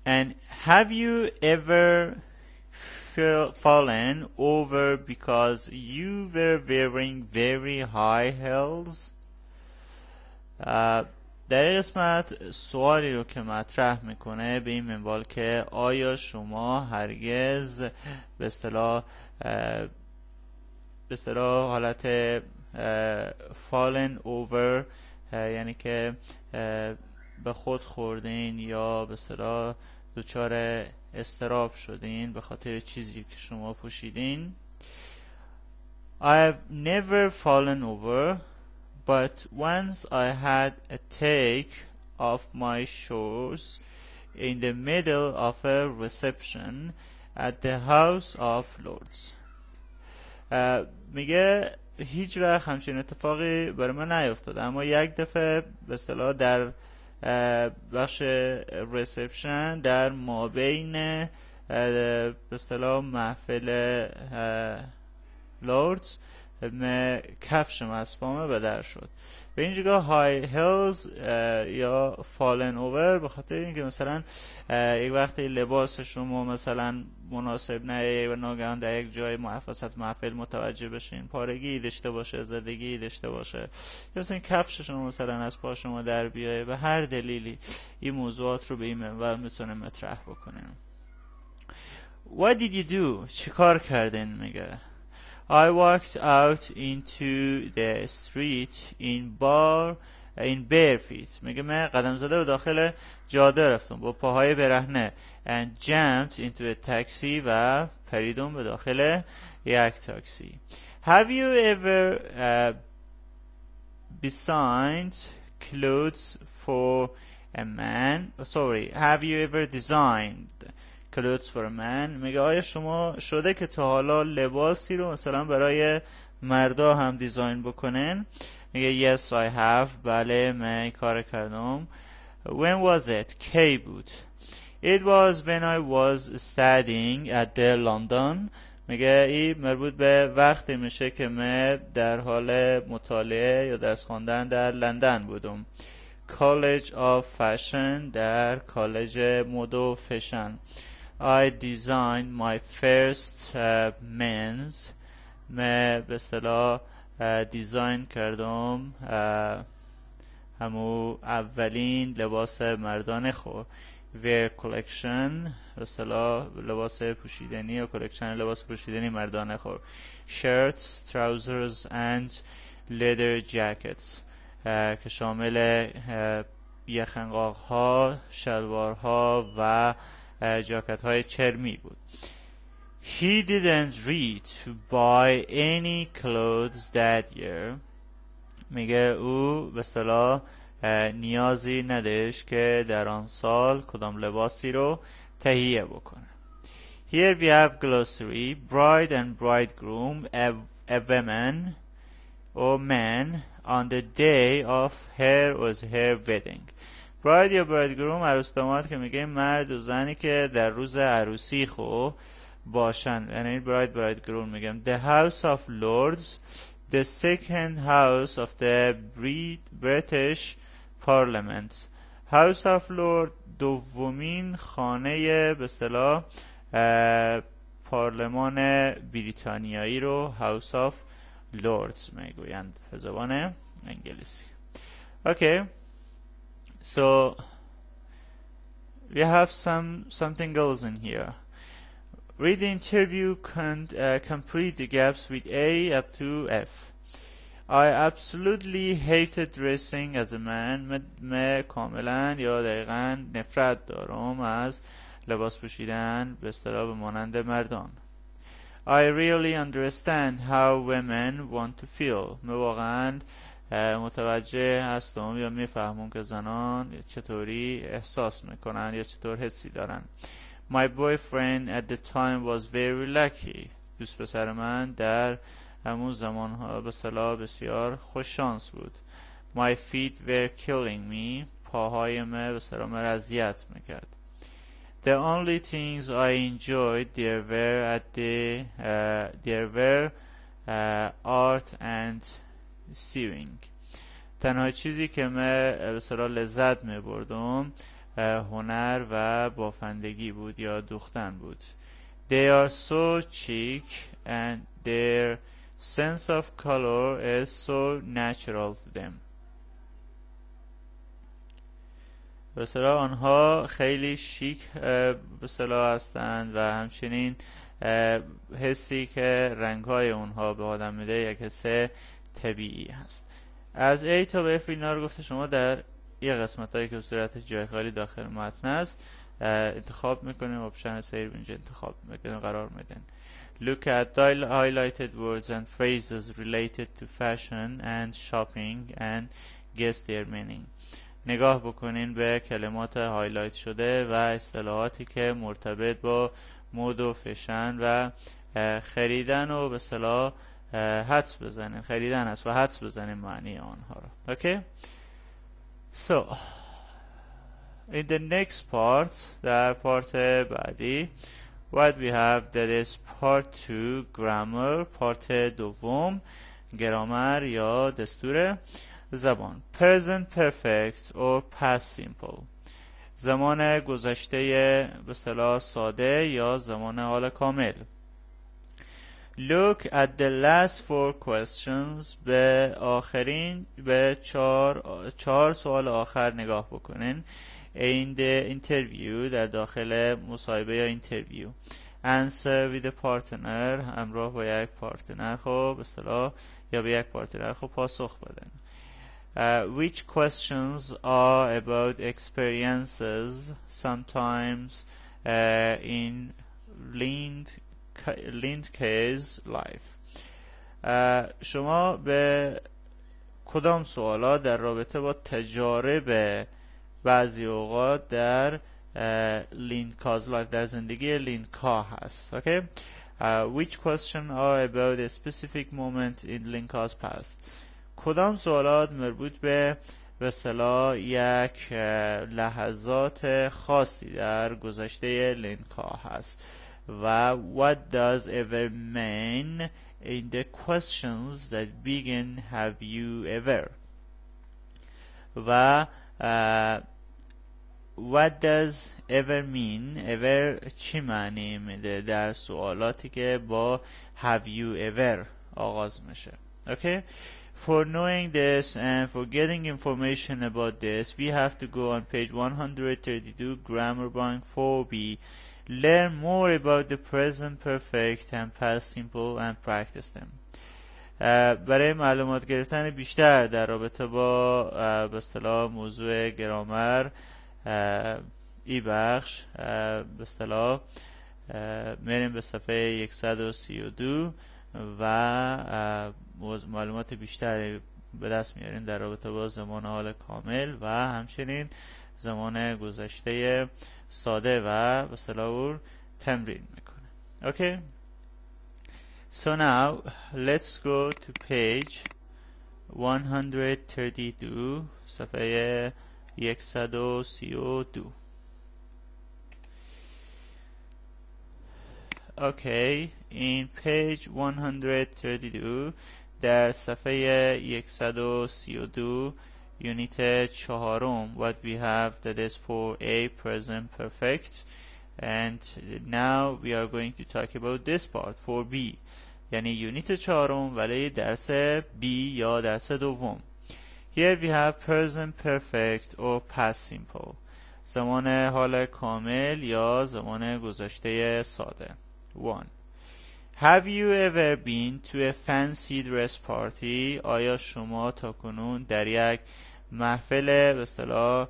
And have you ever fallen over because you were wearing very high heels؟ در این قسمت سوالی رو که مطرح میکنه به این منوال که آیا شما هرگز به اصطلاح حالت fallen over یعنی که به خود خوردین یا به اصطلاح دچار اضطراب شدین به خاطر چیزی که شما پوشیدین؟ I've never fallen over, but once I had a take off my shoes in the middle of a reception at the House of Lords. میگه هیچ وقت همچین اتفاقی برای من نیفتاده، اما یک دفعه به اصطلاح در بخش ریسپشن در مابین به اصطلاح محفل لوردز کفشم از پامه به در شد. به این جگاه های هیلز یا فالن اوور به خاطر اینکه مثلا یک وقتی لباس شما مثلا مناسب نه و ناگهان در یک جای محفظت محفل متوجه بشین پارگی داشته باشه، زدگی داشته باشه، یا مثلا کفش شما مثلا از پا شما در بیایه، به هر دلیلی این موضوعات رو به این منور میتونه مطرح بکنه. What did you do؟ چیکار کردین؟ میگه I walked out into the street in bare feet. میگه من قدم زده و داخل جاده رفتم با پاهای برهنه. And jumped into a taxi و پریدم به داخل یک تاکسی. Have you ever designed clothes for a man? Have you ever designed clothes for a man؟ میگه آیا شما شده که تا حالا لباسی رو مثلا برای مردا هم دیزاین بکنن؟ میگه yes I have. بله من کار کردم. When was it؟ کی بود؟ It was when I was studying at the London. میگه این مربوط به وقتی میشه که من در حال مطالعه یا درس خواندن در لندن بودم. College of Fashion، در کالج مد و فشن. I designed my first men's. من به اصطلاح دیزاین کردم همون اولین لباس مردانه خود. wear collection، به اصطلاح لباس پوشیدنی یا کلکشن لباس پوشیدنی مردانه خود. shirts, trousers and leather jackets که شامل یخنقاق ها، شلوار ها و جاکت های چرمی بود. He didn't read to buy any clothes that year. میگه او به اصطلاح نیازی نداشت که در آن سال کدام لباسی رو تهیه بکنه. Here we have glossary. Bride and bridegroom, a woman or man on the day of her or her wedding. براید یا برایدگروم عروس داماد که میگه مرد و زنی که در روز عروسی خو باشن، یعنی براید میگم. The House of Lords, the second house of the British Parliament. House of Lords دومین خانه به اصطلاح پارلمان بریتانیایی رو House of Lords میگویند به زبان انگلیسی. Okay. So we have something else in here. Read the interview, complete the gaps with A up to F. I absolutely hated dressing as a man. من کاملا یا دقیقا نفرت دارم از لباس پوشیدن به اصطلاح به مانند مردان. I really understand how women want to feel. من واقعا متوجه هستم یا میفهمم که زنان چطوری احساس میکنن یا چطور حسی دارن. My boyfriend at the time was very lucky. دوست پسر من در همون زمانها به اصطلاح بسیار خوش شانس بود. My feet were killing me. پاهای من به اصطلاح من اذیت میکرد. The only things I enjoyed there were art and sewing. تنها چیزی که من به اصطلاح لذت میبردم هنر و بافندگی بود یا دوختن بود. They are so chic and their sense of color is so natural to them. به اصطلاح آنها خیلی شیک به اصطلاح هستند و همچنین حسی که رنگ‌های اونها به آدم میده یک حس طبیعی هست. از A تا به F اینا رو گفته شما در یه قسمتایی که به صورت جای خالی داخل متن است انتخاب میکنیم، آپشن سیر اینجا انتخاب میکنیم قرار میدن. Look at highlighted words and phrases related to fashion and shopping and guess their meaning. نگاه بکنین به کلمات هایلایت شده و اصطلاحاتی که مرتبط با مد و فشن و خریدن و به اصطلاح حدس بزنین. خریدن است و حدس بزنین معنی آنها را. Okay? So, in the next part, در پارت بعدی what we have that is part 2 grammar. پارت دوم گرامر یا دستور زبان. Present perfect or past simple. زمان گذشته به اصطلاح ساده یا زمان حال کامل. Look at the last 4 questions. به چهار سوال آخر نگاه بکنین. In the interview. در داخل مصاحبه یا اینترویو. Answer with a partner. همراه با یک پارتنر خب به اصطلاح یا به یک پارتنر خب پاسخ بدن. Which questions are about experiences sometimes in linked case life. شما به کدام سوالات در رابطه با تجارب بعضی اوقات در linked case life در زندگی لینکا هست. Okay? Which question are about a specific moment in Linka's past. کدام سوالات مربوط به اصطلاح یک لحظات خاصی در گذشته لینکا هست و what does ever mean in the questions that begin have you ever و what does ever mean ever چی معنی میده در سوالاتی که با have you ever آغاز میشه. Okay? For knowing this and for getting information about this, we have to go on page 132, Grammar Bank 4B. Learn more about the present perfect and past simple and practice them. برای معلومات گرفتن بیشتر در رابطه با به اصطلاح موضوع گرامر ای بخش به اصطلاح میریم به صفحه 132 و معلومات بیشتری به دست میارین در رابطه با زمان حال کامل و همچنین زمان گذشته ساده و به اصطلاح تمرین میکنه. Okay? So now let's go to page 132 صفحه 132. Okay, in page 132 در صفحه 132 unit 4 what we have that is for a present perfect and now we are going to talk about this part for B یعنی یونیت 4 ولی درس B یا درس دوم. Here we have present perfect or past simple زمان حال کامل یا زمان گذشته ساده. 1. Have you ever been to a fancy dress party? آیا شما تا کنون در یک محفل به اصطلاح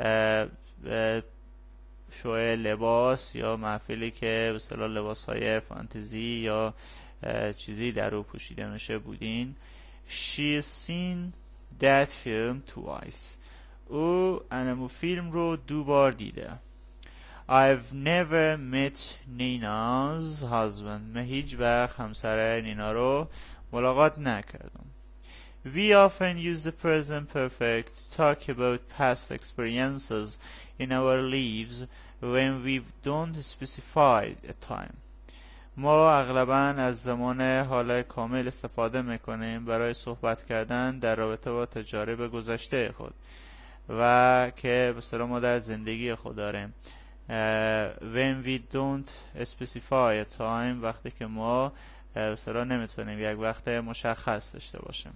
شو لباس یا محفلی که به اصطلاح لباس‌های فانتزی یا چیزی در او پوشیده میشه بودین؟ She's seen that film twice. او انمو فیلم رو 2 بار دیده. I've never met Nina's husband. من هیچ وقت همسر نینا رو ملاقات نکردم. We often use the present perfect to talk about past experiences in our lives when we don't specify a time. ما اغلباً از زمان حال کامل استفاده میکنیم برای صحبت کردن در رابطه با تجارب گذشته خود و که به اصطلاح ما در زندگی خود داریم. when we don't specify a time، وقتی که ما به اصطلاح نمیتونیم یک وقت مشخص داشته باشیم.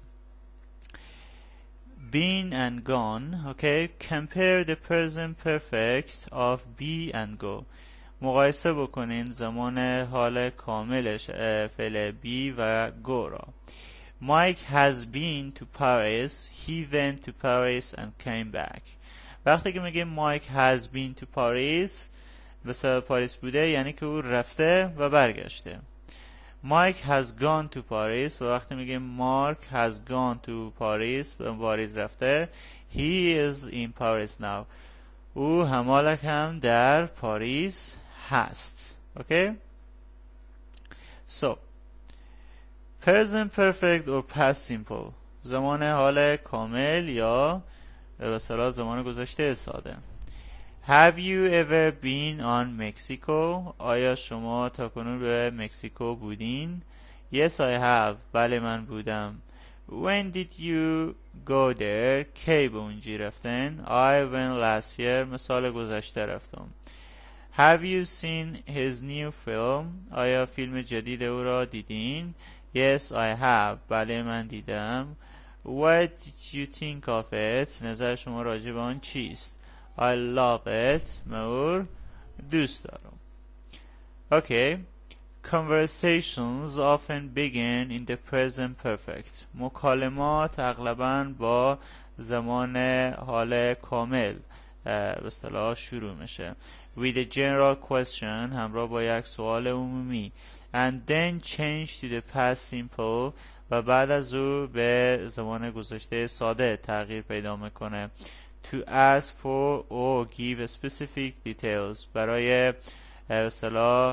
been and gone. Okay, compare the present perfect of be and go. مقایسه بکنین زمان حال کاملش فعل be و go را. Mike has been to Paris. He went to Paris and came back. وقتی که میگیم Mike has been to Paris، به سبب پاریس بوده، یعنی که او رفته و برگشته. Mike has gone to Paris، و وقتی میگیم Mark has gone to Paris، به پاریس رفته. He is in Paris now. او همالک هم در پاریس هست. Okay? So, present perfect or past simple، زمان حال کامل یا به اصطلاح زمان گذشته ساده. Have you ever been on Mexico؟ آیا شما تاکنون به مکزیکو بودین؟ Yes I have. بله من بودم. When did you go there؟ کی به اونجا رفتن؟ I went last year. مثال گذشته رفتم. Have you seen his new film؟ آیا فیلم جدید او را دیدین؟ Yes I have. بله من دیدم. What did you think of it؟ نظر شما راجع به آن چیست؟ I love it. من دوست دارم. Okay. Conversations often begin in the present perfect. مکالمات اغلباً با زمان حال کامل به اصطلاح شروع میشه. With a general question، همراه با یک سوال عمومی. And then change to the past simple، و بعد از او به زمان گذشته ساده تغییر پیدا میکنه. To ask for or give specific details، برای به اصطلاح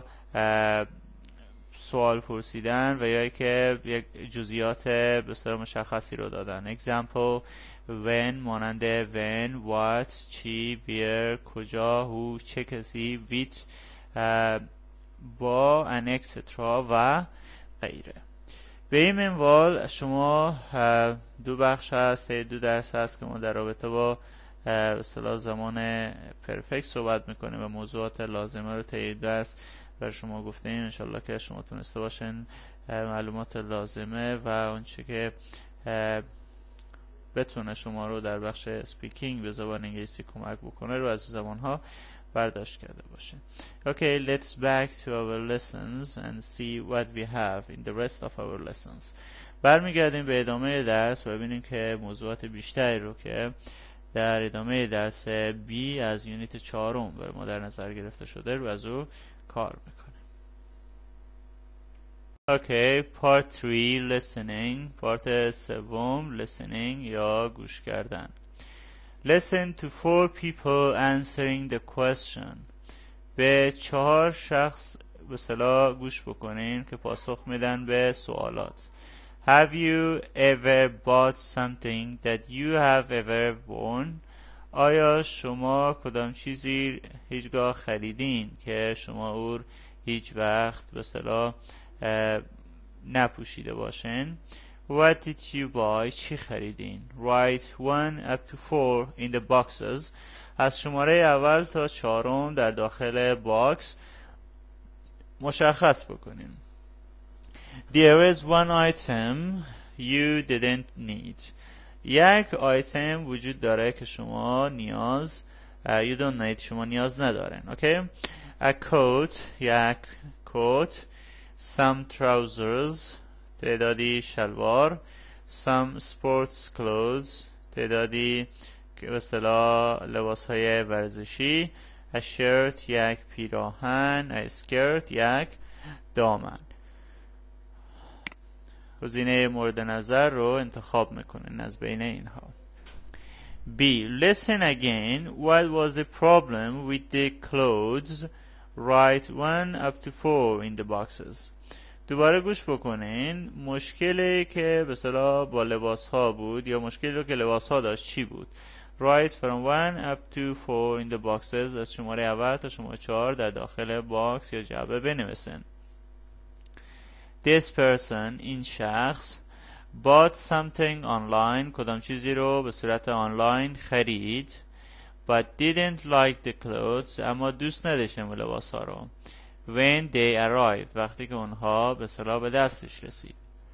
سوال پرسیدن و یا که یک جزئیات به اصطلاح مشخصی رو دادن. Example: when مانند when، what چی، where کجا، who چه کسی، which با and etc و غیره. به این منوال شما دو بخش هست، دو درس هست که ما در رابطه با اصطلاح زمان پرفکت صحبت میکنیم و موضوعات لازمه رو طی درس بر شما گفتیم. انشالله که شما تونسته باشین معلومات لازمه و آنچه که بتونه شما رو در بخش اسپیکینگ به زبان انگلیسی کمک بکنه رو از زبانها برداشت کرده باشین. Okay, let's back to our lessons and see what we have in the rest of our lessons. برمیگردیم به ادامه درس و ببینیم که موضوعات بیشتری رو که در ادامه درس B از یونیت 4 برای ما در نظر گرفته شده رو از او کار میکنه. Okay, part 3 listening. پارت سوم listening یا گوش کردن. Listen to 4 people answering the question. به 4 شخص به اصطلاح گوش بکنین که پاسخ میدن به سوالات. Have you ever bought something that you have ever worn؟ آیا شما کدام چیزی هیچگاه خریدین که شما او هیچ وقت به اصطلاح نپوشیده باشین؟ What did you buy؟ چی خریدین؟ Write 1 up to 4 in the boxes. از شماره اول تا 4 در داخل باکس مشخص بکنین. There is one item you didn't need. یک آیتم وجود داره که شما نیاز you don't need، شما نیاز ندارین. Okay? A coat، یک کوت. Some trousers، تعدادی شلوار. Some sports clothes، تعدادی که به اصطلاح لباس‌های ورزشی. A shirt، یک پیراهن. A skirt، یک دامن. گزینه مورد نظر رو انتخاب میکنین از بین اینها. B. Listen again. What was the problem with the clothes? Write 1 up to 4 in the boxes. دوباره گوش بکنین. مشکلی که به اصطلاح با لباس ها بود یا مشکلی رو که لباس ها داشت چی بود؟ Write from 1 up to 4 in the boxes. از شماره اول تا شماره 4 در داخل باکس یا جعبه بنویسن. This person، این شخص. bought something online کدام چیزی رو به صورت آنلاین خرید but didn't like the clothes اما دوست نداشت اون لباس ها رو when they arrived وقتی که اونها به اصطلاح به دستش رسید.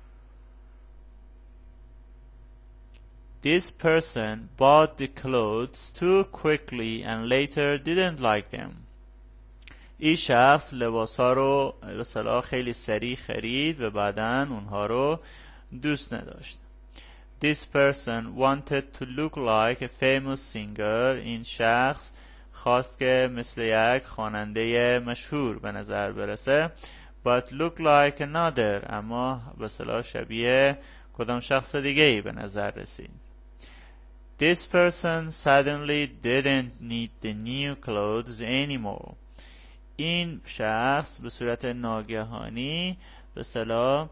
This person bought the clothes too quickly and later didn't like them. این شخص لباس ها رو به اصطلاح خیلی سریع خرید و بعداً اونها رو دوست نداشت. This person wanted to look like a famous singer. این شخص خواست که مثل یک خواننده مشهور به نظر برسه. But look like another. اما به اصطلاح شبیه کدام شخص دیگه ای به نظر رسید. This person suddenly didn't need the new clothes anymore. این شخص به صورت ناگهانی به اصطلاح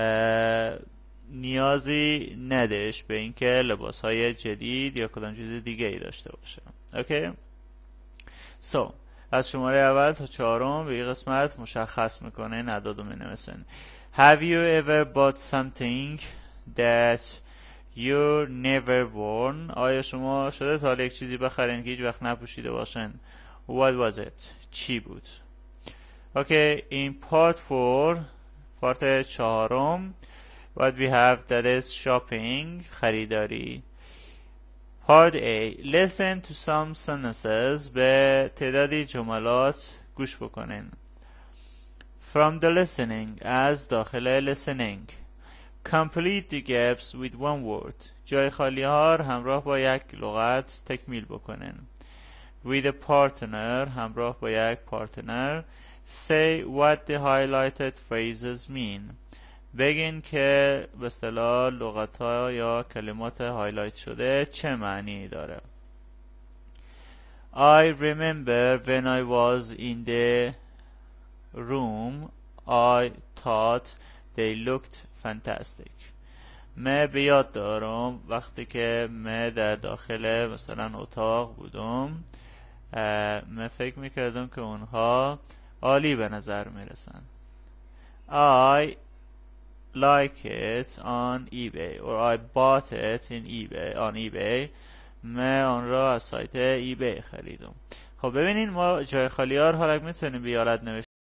نیازی نداشت به اینکه لباس‌های جدید یا کدام چیز دیگه ای داشته باشه. اوکی؟ So از شماره اول تا چهارم به این قسمت مشخص میکنه اعداد رو مینویسن. Have you ever bought something that you never worn؟ آیا شما شده تا یک چیزی بخرین که هیچ وقت نپوشیده باشن؟ What was it؟ چی بود؟ اوکی، in part 4 پارت چهارم what we have that is shopping خریداری. Part A listen to some sentences به تعدادی جملات گوش بکنین. From the listening از داخل listening complete the gaps with one word جای خالی ها همراه با یک لغت تکمیل بکنین. With a partner همراه با یک پارتنر say what the highlighted phrases mean بگین که به اصطلاح لغت‌ها یا کلمات هایلایت شده چه معنی داره. I remember when I was in the room I thought they looked fantastic. من به یاد دارم وقتی که من در داخل مثلا اتاق بودم من فکر میکردم که اونها عالی به نظر میرسن. I like it on eBay or I bought it on eBay. من آن را از سایت eBay خریدم. خب ببینین ما جای خالی ها رو حالا میتونیم به یارت